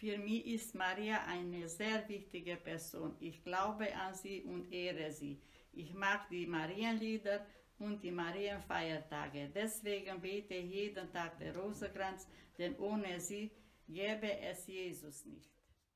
Für mich ist Maria eine sehr wichtige Person. Ich glaube an sie und ehre sie. Ich mag die Marienlieder und die Marienfeiertage. Deswegen bete ich jeden Tag den Rosenkranz, denn ohne sie gäbe es Jesus nicht.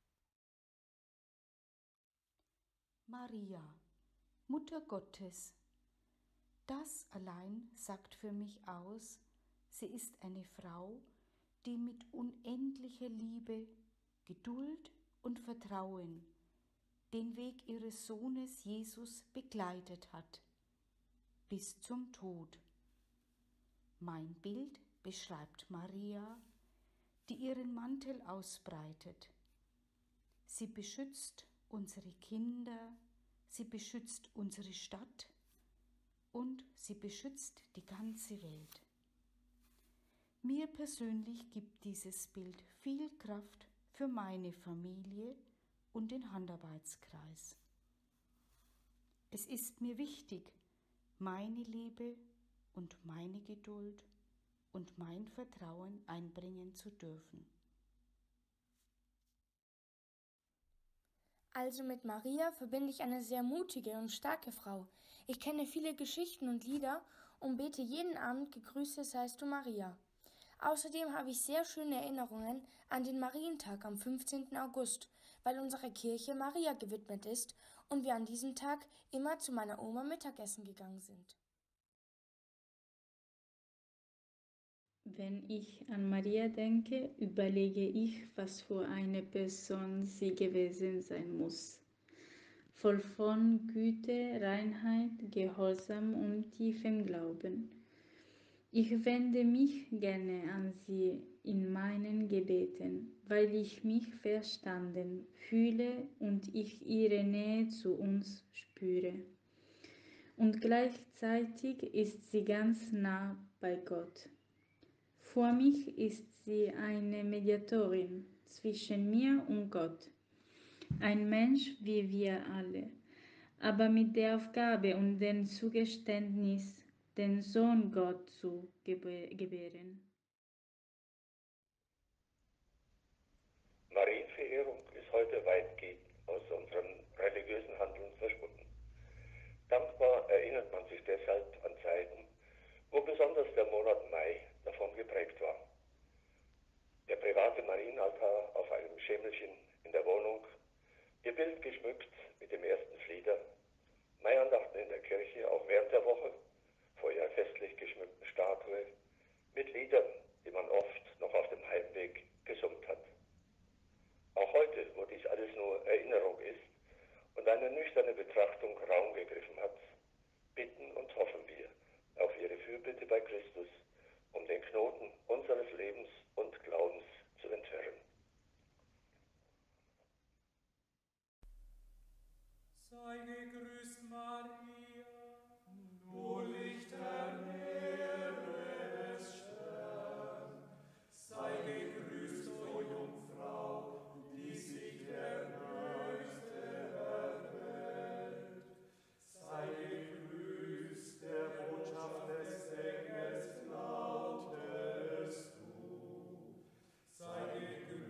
Maria, Mutter Gottes, das allein sagt für mich aus, sie ist eine Frau, die mit unendlicher Liebe, Geduld und Vertrauen den Weg ihres Sohnes Jesus begleitet hat, bis zum Tod. Mein Bild beschreibt Maria, die ihren Mantel ausbreitet. Sie beschützt unsere Kinder, sie beschützt unsere Stadt und sie beschützt die ganze Welt. Mir persönlich gibt dieses Bild viel Kraft für meine Familie und den Handarbeitskreis. Es ist mir wichtig, meine Liebe und meine Geduld und mein Vertrauen einbringen zu dürfen. Also mit Maria verbinde ich eine sehr mutige und starke Frau. Ich kenne viele Geschichten und Lieder und bete jeden Abend Gegrüßet seist du Maria. Außerdem habe ich sehr schöne Erinnerungen an den Marientag am 15. August, weil unsere Kirche Maria gewidmet ist und wir an diesem Tag immer zu meiner Oma Mittagessen gegangen sind. Wenn ich an Maria denke, überlege ich, was für eine Person sie gewesen sein muss. Voll von Güte, Reinheit, Gehorsam und tiefem Glauben. Ich wende mich gerne an sie in meinen Gebeten, weil ich mich verstanden fühle und ich ihre Nähe zu uns spüre. Und gleichzeitig ist sie ganz nah bei Gott. Für mich ist sie eine Mediatorin zwischen mir und Gott. Ein Mensch wie wir alle, aber mit der Aufgabe und dem Zugeständnis, den Sohn Gott zu gebären. Marienverehrung ist heute weitgehend aus unserem religiösen Handeln verschwunden. Dankbar erinnert man sich deshalb an Zeiten, wo besonders der Monat Mai davon geprägt war. Der private Marienaltar auf einem Schemelchen in der Wohnung, ihr Bild geschmückt mit dem ersten Flieder, Maiandachten in der Kirche auch während der Woche, vor ihrer festlich geschmückten Statue, mit Liedern, die man oft noch auf dem Heimweg gesummt hat. Auch heute, wo dies alles nur Erinnerung ist und eine nüchterne Betrachtung Raum gegriffen hat, bitten und hoffen wir auf ihre Fürbitte bei Christus, um den Knoten unseres Lebens und Glaubens zu enthüllen. Sei gegrüßt, Maria, du Licht der Meere des Stern. Sei gegrüßt, o Jungfrau, die sich der Höchste erwählt. Sei gegrüßt, der Botschaft des Engels lautest du. Sei gegrüßt,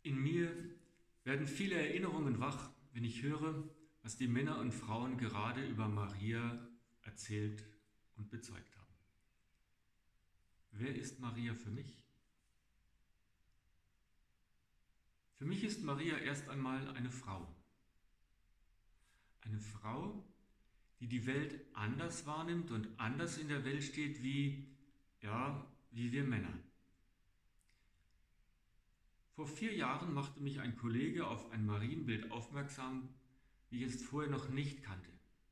In mir werden viele Erinnerungen wach, wenn ich höre, was die Männer und Frauen gerade über Maria erzählt und bezeugt haben. Wer ist Maria für mich? Für mich ist Maria erst einmal eine Frau. Eine Frau, die die Welt anders wahrnimmt und anders in der Welt steht wie wir Männer. Vor 4 Jahren machte mich ein Kollege auf ein Marienbild aufmerksam, wie ich es vorher noch nicht kannte.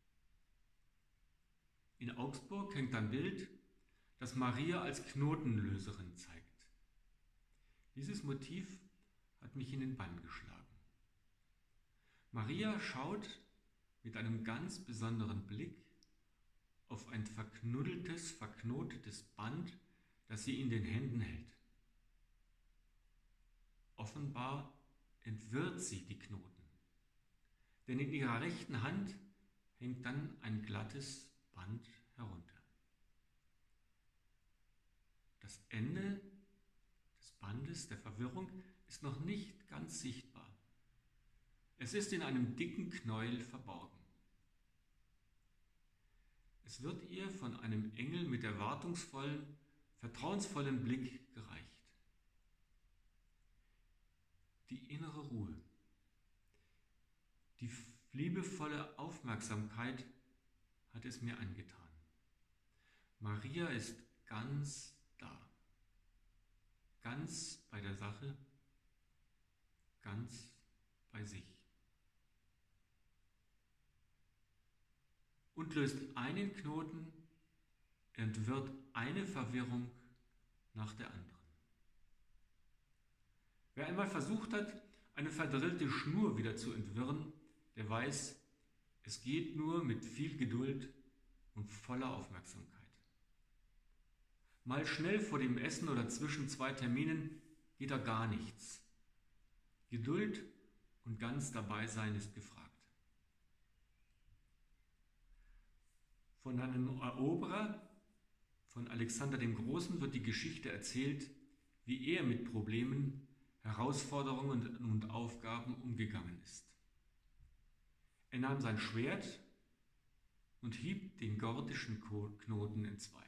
In Augsburg hängt ein Bild, das Maria als Knotenlöserin zeigt. Dieses Motiv hat mich in den Bann geschlagen. Maria schaut mit einem ganz besonderen Blick auf ein verknotetes Band, das sie in den Händen hält. Offenbar entwirrt sie die Knoten, denn in ihrer rechten Hand hängt dann ein glattes Band herunter. Das Ende des Bandes, der Verwirrung, ist noch nicht ganz sichtbar. Es ist in einem dicken Knäuel verborgen. Es wird ihr von einem Engel mit erwartungsvollen, vertrauensvollen Blick gereicht. Die innere Ruhe, die liebevolle Aufmerksamkeit hat es mir angetan. Maria ist ganz da, ganz bei der Sache, ganz bei sich. Und löst einen Knoten, entwirrt eine Verwirrung nach der anderen. Wer einmal versucht hat, eine verdrillte Schnur wieder zu entwirren, der weiß, es geht nur mit viel Geduld und voller Aufmerksamkeit. Mal schnell vor dem Essen oder zwischen 2 Terminen geht da gar nichts. Geduld und ganz dabei sein ist gefragt. Von einem Eroberer, von Alexander dem Großen, wird die Geschichte erzählt, wie er mit Problemen, Herausforderungen und Aufgaben umgegangen ist. Er nahm sein Schwert und hieb den gordischen Knoten in 2.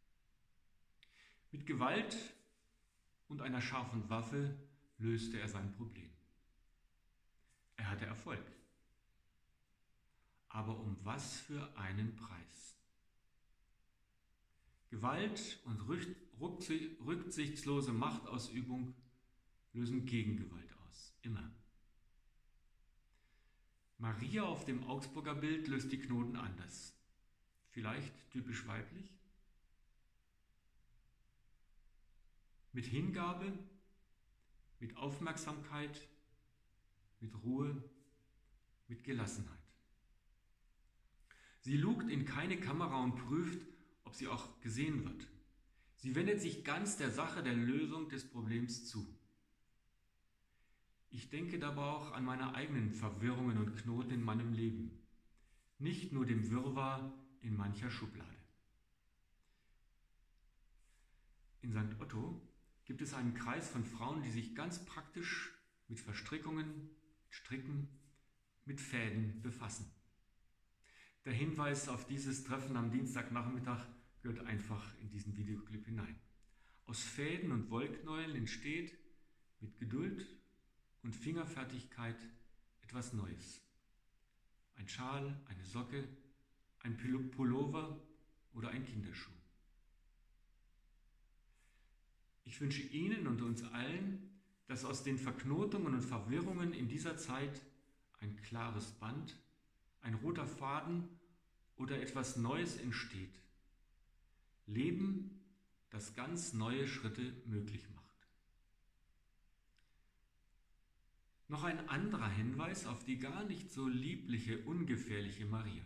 Mit Gewalt und einer scharfen Waffe löste er sein Problem. Er hatte Erfolg. Aber um was für einen Preis? Gewalt und rücksichtslose Machtausübung lösen Gegengewalt aus, immer. Maria auf dem Augsburger Bild löst die Knoten anders. Vielleicht typisch weiblich? Mit Hingabe, mit Aufmerksamkeit, mit Ruhe, mit Gelassenheit. Sie lugt in keine Kamera und prüft, ob sie auch gesehen wird. Sie wendet sich ganz der Sache der Lösung des Problems zu. Ich denke dabei auch an meine eigenen Verwirrungen und Knoten in meinem Leben, nicht nur dem Wirrwarr in mancher Schublade. In St. Otto gibt es einen Kreis von Frauen, die sich ganz praktisch mit Verstrickungen, Stricken, mit Fäden befassen. Der Hinweis auf dieses Treffen am Dienstagnachmittag gehört einfach in diesen Videoclip hinein. Aus Fäden und Wollknäueln entsteht mit Geduld und Fingerfertigkeit etwas Neues. Ein Schal, eine Socke, ein Pullover oder ein Kinderschuh. Ich wünsche Ihnen und uns allen, dass aus den Verknotungen und Verwirrungen in dieser Zeit ein klares Band, ein roter Faden oder etwas Neues entsteht. Leben, das ganz neue Schritte möglich macht. Noch ein anderer Hinweis auf die gar nicht so liebliche, ungefährliche Maria.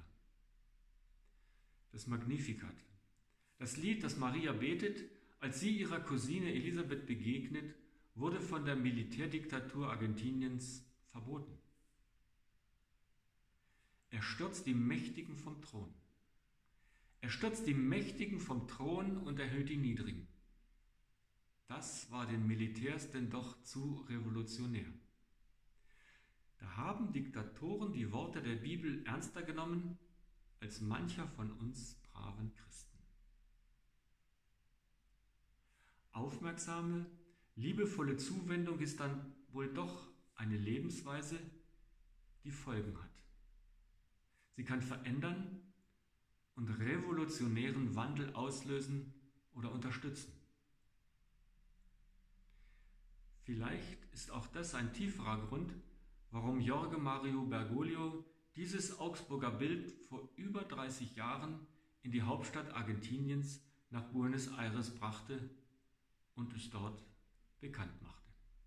Das Magnificat. Das Lied, das Maria betet, als sie ihrer Cousine Elisabeth begegnet, wurde von der Militärdiktatur Argentiniens verboten. Er stürzt die Mächtigen vom Thron. Er stürzt die Mächtigen vom Thron und erhöht die Niedrigen. Das war den Militärs denn doch zu revolutionär. Da haben Diktatoren die Worte der Bibel ernster genommen als mancher von uns braven Christen. Aufmerksame, liebevolle Zuwendung ist dann wohl doch eine Lebensweise, die Folgen hat. Sie kann verändern und revolutionären Wandel auslösen oder unterstützen. Vielleicht ist auch das ein tieferer Grund, warum Jorge Mario Bergoglio dieses Augsburger Bild vor über 30 Jahren in die Hauptstadt Argentiniens nach Buenos Aires brachte und es dort bekannt machte.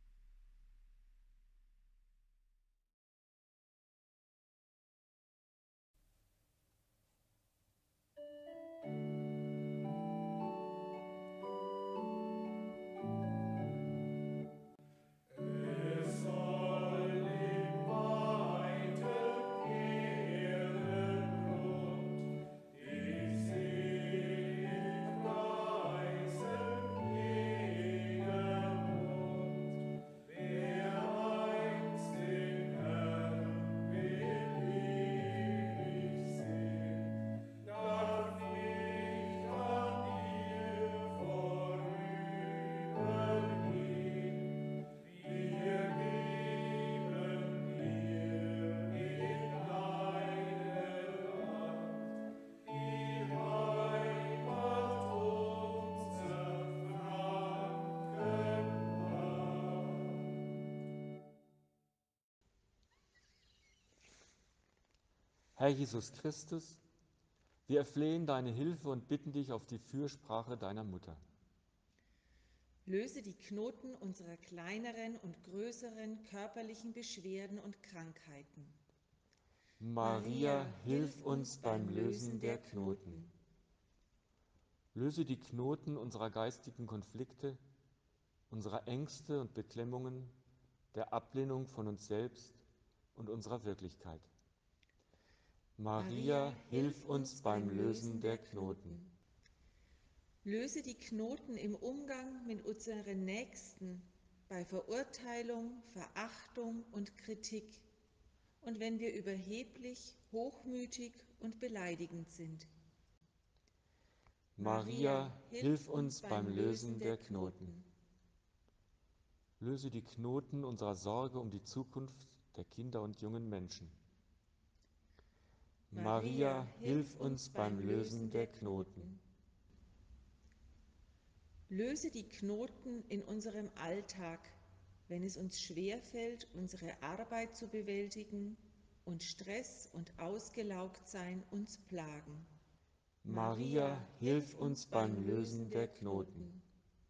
Herr Jesus Christus, wir erflehen deine Hilfe und bitten dich auf die Fürsprache deiner Mutter. Löse die Knoten unserer kleineren und größeren körperlichen Beschwerden und Krankheiten. Maria, hilf uns beim Lösen der Knoten. Löse die Knoten unserer geistigen Konflikte, unserer Ängste und Beklemmungen, der Ablehnung von uns selbst und unserer Wirklichkeit. Maria, hilf uns beim Lösen der Knoten. Löse die Knoten im Umgang mit unseren Nächsten, bei Verurteilung, Verachtung und Kritik und wenn wir überheblich, hochmütig und beleidigend sind. Maria, hilf uns beim Lösen der Knoten. Löse die Knoten unserer Sorge um die Zukunft der Kinder und jungen Menschen. Maria, hilf uns beim Lösen der Knoten. Löse die Knoten in unserem Alltag, wenn es uns schwerfällt, unsere Arbeit zu bewältigen und Stress und Ausgelaugtsein uns plagen. Maria, hilf uns beim Lösen der Knoten.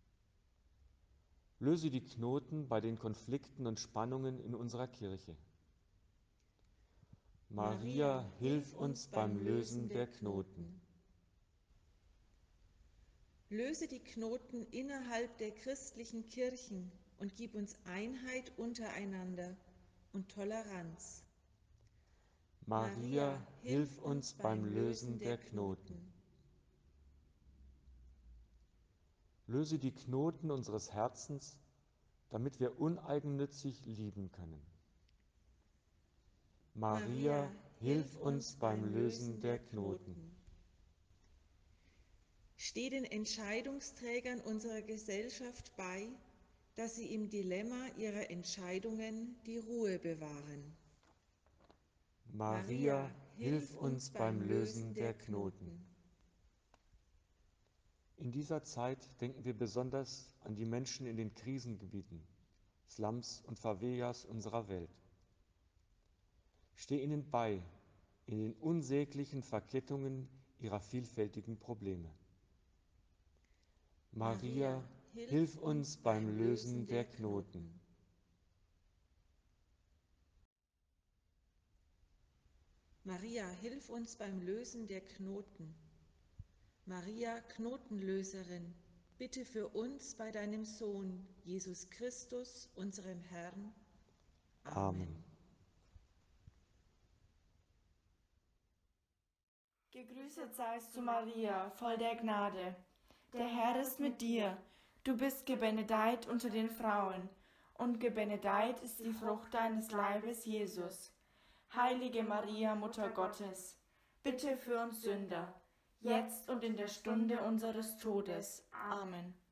Löse die Knoten bei den Konflikten und Spannungen in unserer Kirche. Maria, hilf uns beim Lösen der Knoten. Löse die Knoten innerhalb der christlichen Kirchen und gib uns Einheit untereinander und Toleranz. Maria, hilf uns beim Lösen der Knoten. Löse die Knoten unseres Herzens, damit wir uneigennützig lieben können. Maria, hilf uns beim Lösen der Knoten. Steh den Entscheidungsträgern unserer Gesellschaft bei, dass sie im Dilemma ihrer Entscheidungen die Ruhe bewahren. Maria, hilf uns beim Lösen der Knoten. In dieser Zeit denken wir besonders an die Menschen in den Krisengebieten, Slums und Favelas unserer Welt. Steh ihnen bei in den unsäglichen Verkettungen ihrer vielfältigen Probleme. Maria, hilf uns beim Lösen der Knoten. Maria, hilf uns beim Lösen der Knoten. Maria, Knotenlöserin, bitte für uns bei deinem Sohn, Jesus Christus, unserem Herrn. Amen. Gegrüßet seist du, Maria, voll der Gnade. Der Herr ist mit dir. Du bist gebenedeit unter den Frauen, und gebenedeit ist die Frucht deines Leibes, Jesus. Heilige Maria, Mutter Gottes, bitte für uns Sünder, jetzt und in der Stunde unseres Todes. Amen.